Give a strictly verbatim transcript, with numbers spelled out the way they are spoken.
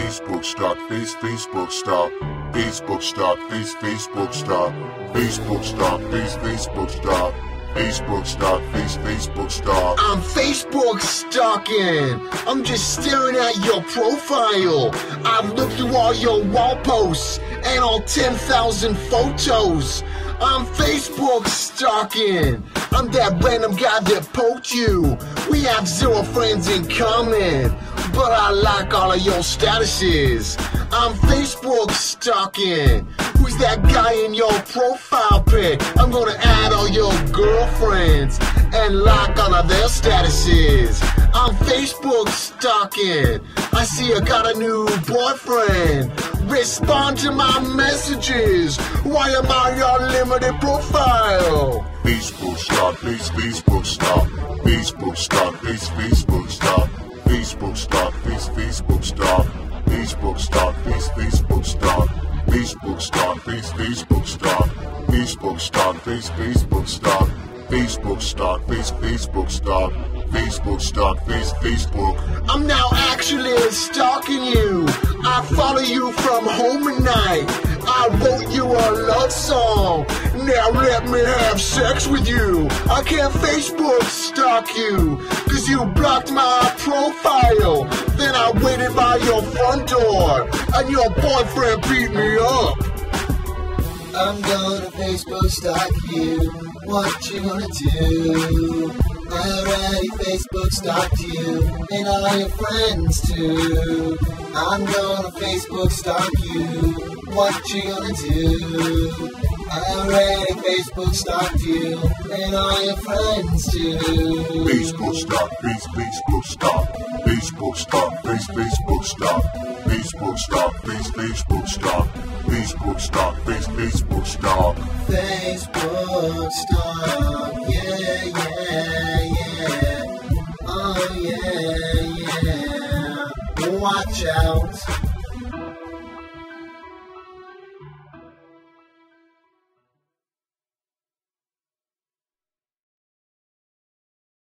Facebook stock, face, Facebook stock, Facebook stock, face, Facebook stock, Facebook stock, face, Facebook stock, Facebook stock, face, Facebook stock. I'm Facebook stalking. I'm just staring at your profile. I've looked through all your wall posts and all ten thousand photos. I'm Facebook stalking. I'm that random guy that poked you. We have zero friends in common, but I like all of your statuses. I'm Facebook stalking. Who's that guy in your profile pic? I'm gonna add all your girlfriends and like all of their statuses. I'm Facebook stalking. I see you got a new boyfriend. Respond to my messages. Why am I on limited profile? Facebook stock, face, Facebook stock, Facebook stock, face, Facebook stock, Facebook stock, face, Facebook stock, Facebook stock, face, Facebook stock, Facebook stock, face, Facebook stock, Facebook stock, face, Facebook stock, Facebook stock, face, Facebook stock, Facebook stock, face, Facebook. I'm now actually stalking you. I follow you from home at night. I wrote you a love song. Now let me have sex with you. I can't Facebook stalk you, cause you blocked my profile. Then I waited by your front door, and your boyfriend beat me up. I'm gonna Facebook stalk you. What you gonna do? I already Facebook stalked you, and all your friends too. I'm gonna Facebook stalk you. What you gonna do? I already Facebook stalked you, and all your friends too. Facebook stock, face, Facebook stock, Facebook stock, face, Facebook stock, Facebook stock, face, Facebook stock, Facebook stock, face, Facebook stock. Facebook stalk, yeah, yeah, yeah. Oh yeah, yeah. Watch out.